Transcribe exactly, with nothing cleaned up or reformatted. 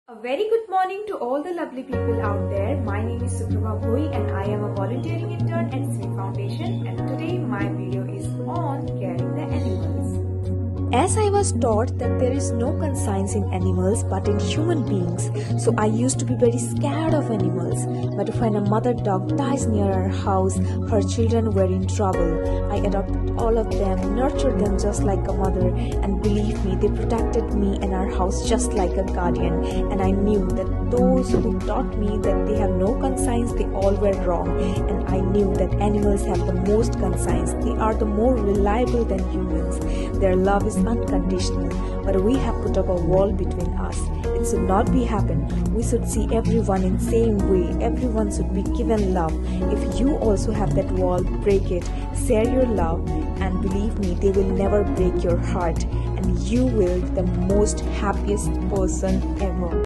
A very good morning to all the lovely people out there. My name is Suprabha Bhoi and I am a volunteering intern at S M I Foundation, and today my video is on caring the animals. As I was taught that there is no conscience in animals but in human beings, so I used to be very scared of animals. But when a mother dog dies near our house, her children were in trouble. I adopted all of them, nurtured them just like a mother, and believe me, they protected me and our house just like a guardian. And I knew that those who taught me that they have no conscience, they all were wrong. And I knew that animals have the most conscience. They are the more reliable than humans. Their love is unconditional, but we have put up a wall between us. It should not be happen. We should see everyone in same way. Everyone should be given love. If you also have that wall, break it. Share your love, and believe me, they will never break your heart, and you will be the most happiest person ever.